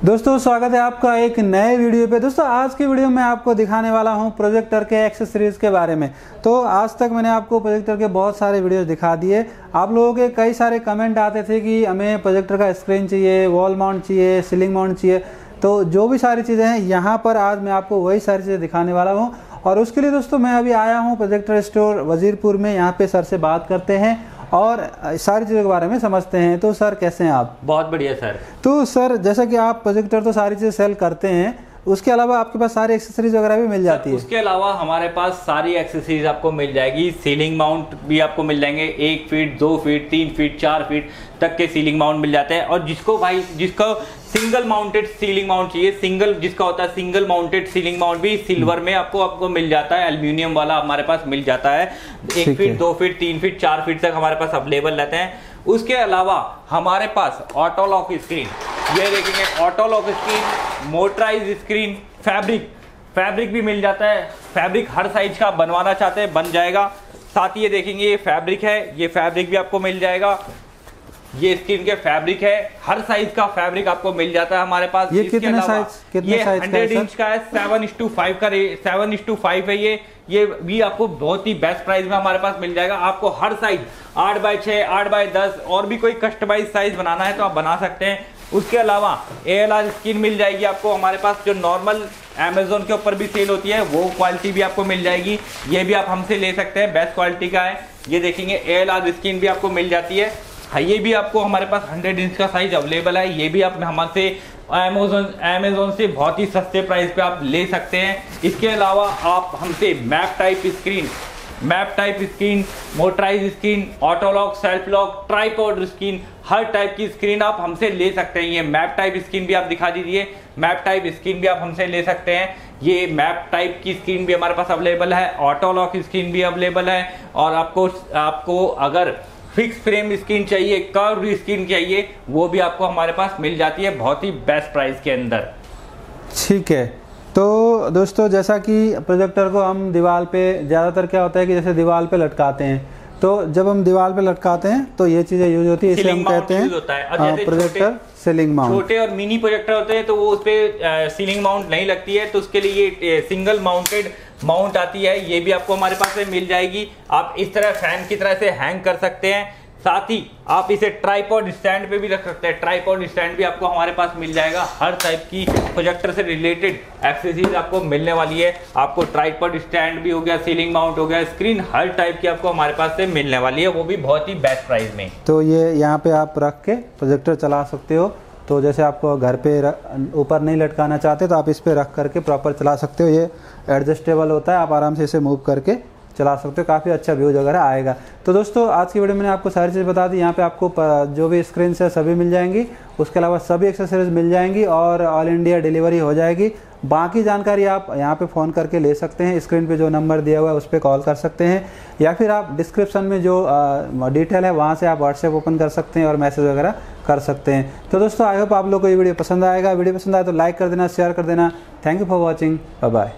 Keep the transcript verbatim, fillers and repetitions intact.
दोस्तों स्वागत है आपका एक नए वीडियो पे। दोस्तों आज की वीडियो में आपको दिखाने वाला हूं प्रोजेक्टर के एक्सेसरीज के बारे में। तो आज तक मैंने आपको प्रोजेक्टर के बहुत सारे वीडियोस दिखा दिए। आप लोगों के कई सारे कमेंट आते थे कि हमें प्रोजेक्टर का स्क्रीन चाहिए, वॉल माउंट चाहिए, सीलिंग माउंट चाहिए। तो जो भी सारी चीज़ें हैं यहाँ पर आज मैं आपको वही सारी चीज़ें दिखाने वाला हूँ। और उसके लिए दोस्तों मैं अभी आया हूँ प्रोजेक्टर स्टोर वजीरपुर में। यहाँ पे सर से बात करते हैं और सारी चीज़ों के बारे में समझते हैं। तो सर कैसे हैं आप? बहुत बढ़िया सर। तो सर जैसा कि आप प्रोजेक्टर तो सारी चीज़ें सेल करते हैं, उसके अलावा आपके पास सारी एक्सेसरीज वगैरह भी मिल जाती है? उसके अलावा हमारे पास सारी एक्सेसरीज आपको मिल जाएगी। सीलिंग माउंट भी आपको मिल जाएंगे, एक फीट, दो फीट, तीन फीट, चार फीट तक के सीलिंग माउंट मिल जाते हैं। और जिसको भाई जिसको सिंगल माउंटेड सीलिंग माउंट चाहिए, सिंगल जिसका होता है सिंगल माउंटेड सीलिंग माउंट भी सिल्वर में आपको आपको मिल जाता है। एल्यूमिनियम वाला हमारे पास मिल जाता है। एक फीट, दो फीट, तीन फीट, चार फीट तक हमारे पास अवेलेबल रहते हैं। उसके अलावा हमारे पास ऑटो लॉक स्क्रीन, ये देखेंगे auto lock screen, motorize screen, fabric fabric भी मिल जाता है। फैब्रिक हर साइज का बनवाना चाहते हैं बन जाएगा। साथ ही ये देखेंगे ये फैब्रिक है, ये फैब्रिक भी आपको मिल जाएगा। ये स्क्रीन के फैब्रिक है, हर साइज का फैब्रिक आपको मिल जाता है हमारे पास। ये कितने साइज कितने ये साइज हंड्रेड इंच का है, सेवन इस टू फाइव का सेवन इस टू फाइव है। ये ये भी आपको बहुत ही बेस्ट प्राइस में हमारे पास मिल जाएगा। आपको हर साइज आठ बाई छः, आठ बाई दस और भी कोई कस्टमाइज साइज बनाना है तो आप बना सकते हैं। उसके अलावा ए एल आर स्क्रीन मिल जाएगी आपको हमारे पास, जो नॉर्मल अमेजोन के ऊपर भी सेल होती है वो क्वालिटी भी आपको मिल जाएगी। ये भी आप हमसे ले सकते हैं, बेस्ट क्वालिटी का है। ये देखेंगे ए एल आर स्क्रीन भी आपको मिल जाती है। हाँ, ये भी आपको हमारे पास हंड्रेड इंच का साइज अवेलेबल है। ये भी आप हमसे अमेजोन अमेजोन से बहुत ही सस्ते प्राइस पे आप ले सकते हैं। इसके अलावा आप हमसे map type screen map type screen, motorize screen, auto lock, self lock, tripod screen, हर टाइप की स्क्रीन आप हमसे ले सकते हैं। ये मैप टाइप स्क्रीन भी आप दिखा दीजिए, मैप टाइप स्क्रीन भी आप हमसे ले सकते हैं। ये मैप टाइप की स्क्रीन भी हमारे पास अवेलेबल है, ऑटो लॉक स्क्रीन भी अवेलेबल है। और आपको आपको अगर फिक्स फ्रेम स्क्रीन चाहिए, कर्व स्क्रीन चाहिए, वो भी आपको हमारे पास मिल जाती है बहुत ही बेस्ट प्राइस के अंदर। ठीक है। तो दोस्तों जैसा कि प्रोजेक्टर को हम दीवार पे ज़्यादातर क्या होता है कि जैसे दीवार पे लटकाते हैं, तो जब हम दीवार पे लटकाते हैं तो ये चीज़ें यूज होती है, इसे हम कहते हैं प्रोजेक्टर सीलिंग माउंट। छोटे और मिनी प्रोजेक्टर होते हैं तो वो उस पर सीलिंग माउंट नहीं लगती है, तो उसके लिए ये सिंगल माउंटेड माउंट आती है। ये भी आपको हमारे पास मिल जाएगी। आप इस तरह फैन की तरह से हैंग कर सकते हैं। साथ ही आप इसे ट्राइपॉड स्टैंड पे भी रख सकते हैं। ट्राइपॉड स्टैंड भी आपको हमारे पास मिल जाएगा। हर टाइप की प्रोजेक्टर से रिलेटेड एक्सेसरीज आपको मिलने वाली है। आपको ट्राइपॉड स्टैंड भी हो गया, सीलिंग माउंट हो गया, स्क्रीन हर टाइप की आपको हमारे पास से मिलने वाली है, वो भी बहुत ही बेस्ट प्राइस में। तो ये यहाँ पे आप रख के प्रोजेक्टर चला सकते हो। तो जैसे आपको घर पे ऊपर नहीं लटकाना चाहते तो आप इस पे रख करके प्रॉपर चला सकते हो। ये एडजस्टेबल होता है, आप आराम से इसे मूव करके चला सकते हो, काफ़ी अच्छा व्यूज वगैरह आएगा। तो दोस्तों आज की वीडियो में मैंने आपको सारी चीज़ बता दी। यहाँ पे आपको जो भी स्क्रीन से सभी मिल जाएंगी, उसके अलावा सभी एक्सेसरीज मिल जाएंगी और ऑल इंडिया डिलीवरी हो जाएगी। बाकी जानकारी आप यहाँ पे फ़ोन करके ले सकते हैं। स्क्रीन पे जो नंबर दिया हुआ है उस पर कॉल कर सकते हैं, या फिर आप डिस्क्रिप्शन में जो डिटेल है वहाँ से आप व्हाट्सएप ओपन कर सकते हैं और मैसेज वगैरह कर सकते हैं। तो दोस्तों आई होप आप लोग को ये वीडियो पसंद आएगा। वीडियो पसंद आए तो लाइक कर देना, शेयर कर देना। Thank you for watching, bye bye.